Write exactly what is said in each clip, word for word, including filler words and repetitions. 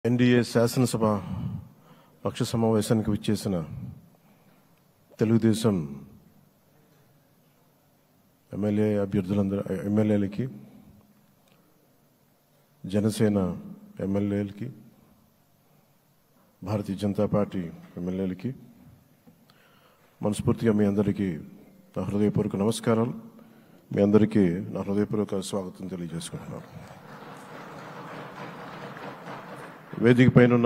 NDA శాసనసభ పక్ష సమావేశానికి విచ్చేసిన తెలుగుదేశం ఎమ్మెల్యే అభ్యర్థులందరూ ఎమ్మెల్యేలకి, జనసేన ఎమ్మెల్యేలకి, భారతీయ జనతా పార్టీ ఎమ్మెల్యేలకి మనస్ఫూర్తిగా మీ అందరికీ నా హృదయపూర్వక నమస్కారాలు. మీ అందరికీ నా హృదయపూర్వక స్వాగతం తెలియజేసుకుంటున్నాను. వేదిక పైన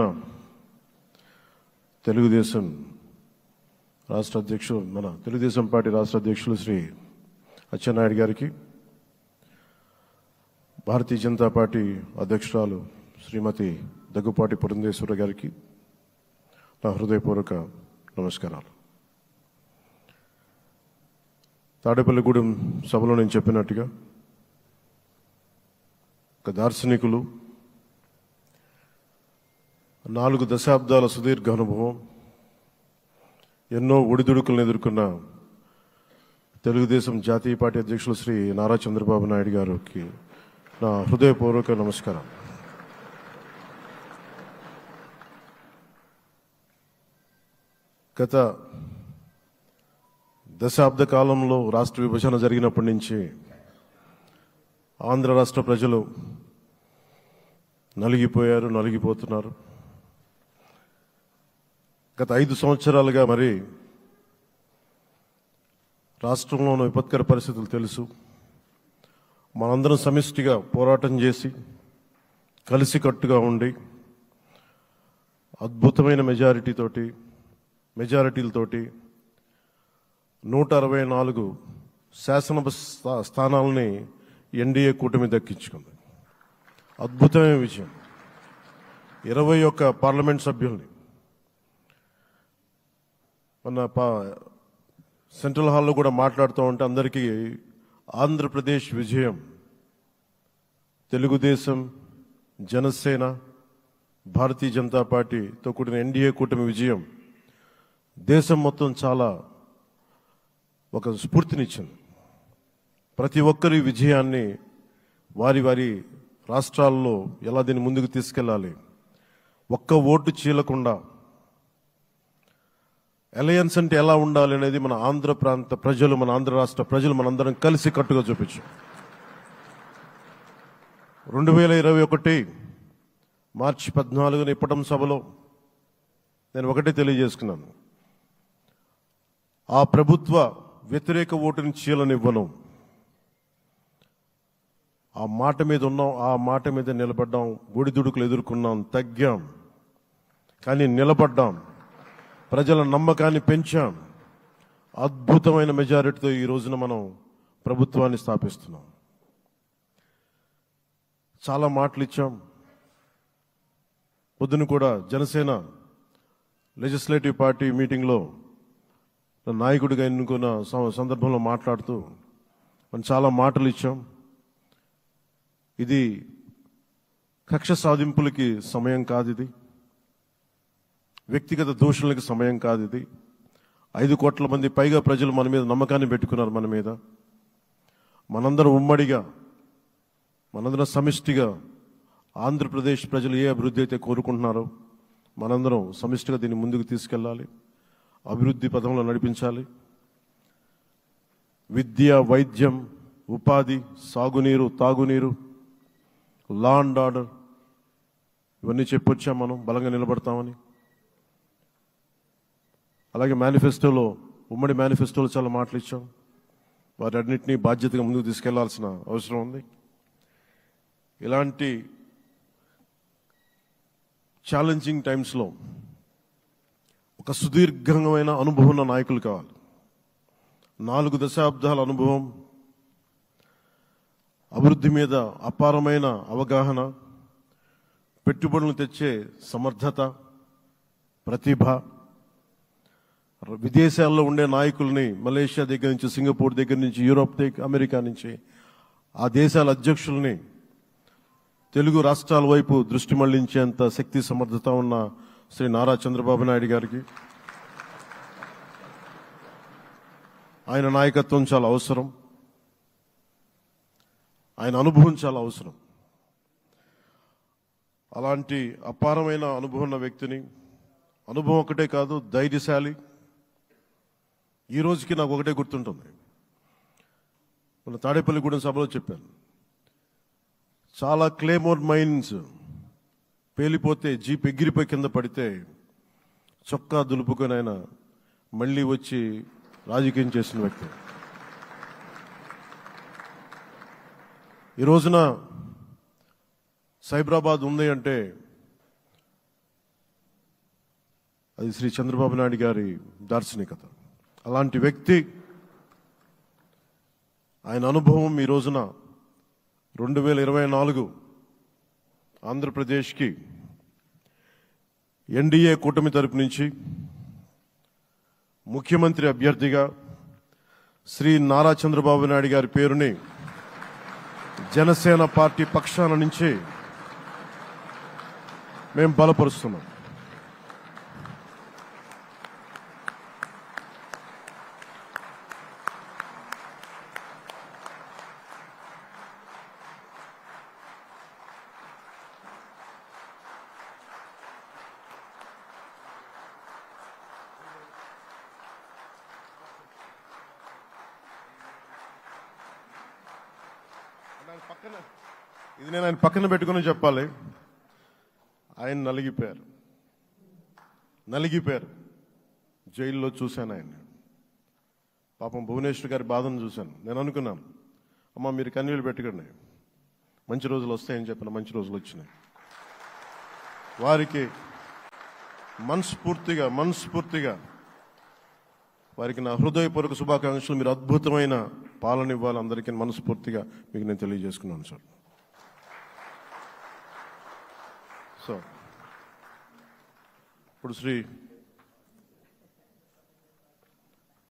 తెలుగుదేశం రాష్ట్ర అధ్యక్షులు, మన తెలుగుదేశం పార్టీ రాష్ట్ర అధ్యక్షులు శ్రీ అచ్చెన్నాయుడు గారికి, భారతీయ జనతా పార్టీ అధ్యక్షురాలు శ్రీమతి దగ్గుపాటి పురంధేశ్వరి గారికి నా హృదయపూర్వక నమస్కారాలు. తాడేపల్లిగూడెం సభలో నేను చెప్పినట్టుగా ఒక దార్శనికులు, నాలుగు దశాబ్దాల సుదీర్ఘ అనుభవం, ఎన్నో ఒడిదుడుకులను ఎదుర్కొన్న తెలుగుదేశం జాతీయ పార్టీ అధ్యక్షులు శ్రీ నారా చంద్రబాబు నాయుడు గారికి నా హృదయపూర్వక నమస్కారం. గత దశాబ్ద కాలంలో రాష్ట్ర విభజన జరిగినప్పటి నుంచి ఆంధ్ర రాష్ట్ర ప్రజలు నలిగిపోయారు, నలిగిపోతున్నారు. గత ఐదు సంవత్సరాలుగా మరి రాష్ట్రంలోని విపత్కర పరిస్థితులు తెలుసు. మనందరం సమిష్టిగా పోరాటం చేసి కలిసికట్టుగా ఉండి అద్భుతమైన మెజారిటీతోటి మెజారిటీలతోటి నూట అరవై నాలుగు శాసనసభ స్థానాలని ఎన్డీఏ కూటమి దక్కించుకుంది. అద్భుతమైన విజయం. ఇరవై ఒక్క పార్లమెంట్ సభ్యుల్ని మన పా సెంట్రల్ హాల్లో కూడా మాట్లాడుతూ ఉంటే అందరికీ ఆంధ్రప్రదేశ్ విజయం, తెలుగుదేశం, జనసేన, భారతీయ జనతా పార్టీతో కూడిన ఎన్డీఏ కూటమి విజయం దేశం మొత్తం చాలా ఒక స్ఫూర్తినిచ్చింది. ప్రతి ఒక్కరి విజయాన్ని వారి వారి రాష్ట్రాల్లో ఎలా దీన్ని ముందుకు తీసుకెళ్ళాలి, ఒక్క ఓటు చీలకుండా అలయన్స్ అంటే ఎలా ఉండాలి అనేది మన ఆంధ్ర ప్రాంత ప్రజలు, మన ఆంధ్ర రాష్ట్ర ప్రజలు మనందరం కలిసి కట్టుగా చూపించాం. రెండు వేల ఇరవై ఒకటి మార్చి పద్నాలుగున ఇప్పటం సభలో నేను ఒకటే తెలియజేసుకున్నాను, ఆ ప్రభుత్వ వ్యతిరేక ఓటుని చీలనివ్వను. ఆ మాట మీద ఉన్నాం, ఆ మాట మీద నిలబడ్డాం. ఒడిదుడుకులు ఎదుర్కొన్నాం, తగ్గాం, కానీ నిలబడ్డాం. ప్రజల నమ్మకాన్ని పెంచాం. అద్భుతమైన మెజారిటీతో ఈ రోజున మనం ప్రభుత్వాన్ని స్థాపిస్తున్నాం. చాలా మాటలు ఇచ్చాం. పొద్దున కూడా జనసేన లెజిస్లేటివ్ పార్టీ మీటింగ్లో నాయకుడిగా ఎన్నుకున్న సందర్భంలో మాట్లాడుతూ మనం చాలా మాటలు ఇచ్చాం. ఇది కక్ష సాధింపులకి సమయం కాదు, ఇది వ్యక్తిగత దూషణలకు సమయం కాదు. ఇది ఐదు కోట్ల మంది పైగా ప్రజలు మన మీద నమ్మకాన్ని పెట్టుకున్నారు. మన మీద మనందరం ఉమ్మడిగా, మనందరం సమిష్టిగా ఆంధ్రప్రదేశ్ ప్రజలు ఏ అభివృద్ధి అయితే కోరుకుంటున్నారో మనందరం సమిష్టిగా దీన్ని ముందుకు తీసుకెళ్ళాలి, అభివృద్ధి పథంలో నడిపించాలి. విద్య, వైద్యం, ఉపాధి, సాగునీరు, తాగునీరు, లా అండ్ ఆర్డర్ ఇవన్నీ చెప్పొచ్చాం. మనం బలంగా నిలబడతామని. అలాగే మేనిఫెస్టోలో, ఉమ్మడి మేనిఫెస్టోలో చాలా మాటలు ఇచ్చాం. వాటి అన్నింటినీ బాధ్యతగా ముందుకు తీసుకెళ్లాల్సిన అవసరం ఉంది. ఇలాంటి ఛాలెంజింగ్ టైమ్స్లో ఒక సుదీర్ఘమైన అనుభవం ఉన్న నాయకులు కావాలి. నాలుగు దశాబ్దాల అనుభవం, అభివృద్ధి మీద అపారమైన అవగాహన, పెట్టుబడులను తెచ్చే సమర్థత, ప్రతిభ, విదేశాల్లో ఉండే నాయకుల్ని, మలేషియా దగ్గర నుంచి, సింగపూర్ దగ్గర నుంచి, యూరోప్ దగ్గర, అమెరికా నుంచి, ఆ దేశాల అధ్యక్షుల్ని తెలుగు రాష్ట్రాల వైపు దృష్టి మళ్లించేంత శక్తి సమర్థత ఉన్న శ్రీ నారా చంద్రబాబు నాయుడు గారికి ఆయన నాయకత్వం చాలా అవసరం. ఆయన అనుభవం చాలా అవసరం. అలాంటి అపారమైన అనుభవం ఉన్న వ్యక్తిని, అనుభవం ఒకటే కాదు ధైర్యశాలి. ఈ రోజుకి నాకు ఒకటే గుర్తుంటుంది. మన తాడేపల్లిగూడెం సభలో చెప్పాను, చాలా క్లేమోర్ మైన్స్ పేలిపోతే జీప్ ఎగిరిపోయి కింద పడితే చొక్కా దులుపుకొని ఆయన మళ్ళీ వచ్చి రాజకీయం చేసిన వ్యక్తి. ఈ రోజున సైబరాబాద్ ఉంది అంటే అది శ్రీ చంద్రబాబు నాయుడు గారి దార్శనికత. అలాంటి వ్యక్తి, ఆయన అనుభవం ఈ రోజున రెండు వేల ఇరవై నాలుగు ఆంధ్రప్రదేశ్కి ఎన్డీఏ కూటమి తరపు నుంచి ముఖ్యమంత్రి అభ్యర్థిగా శ్రీ నారా చంద్రబాబు నాయుడు గారి పేరుని జనసేన పార్టీ పక్షాన నుంచి మేము బలపరుస్తున్నాం. పక్కన ఇది నేను ఆయన పక్కన పెట్టుకుని చెప్పాలి. ఆయన నలిగిపోయారు నలిగిపోయారు జైల్లో చూశాను ఆయన. పాపం భువనేశ్వర్ గారి బాధను చూశాను. నేను అనుకున్నాను, అమ్మ మీరు కన్నీళ్ళు పెట్టుకోండి, మంచి రోజులు వస్తాయని చెప్పిన మంచి రోజులు వచ్చినాయి. వారికి మనస్ఫూర్తిగా మనస్ఫూర్తిగా వారికి నా హృదయపూర్వక శుభాకాంక్షలు. మీరు అద్భుతమైన పాలన ఇవ్వాలి అందరికీ మనస్ఫూర్తిగా మీకు నేను తెలియజేసుకున్నాను సార్. సో ఇప్పుడు శ్రీ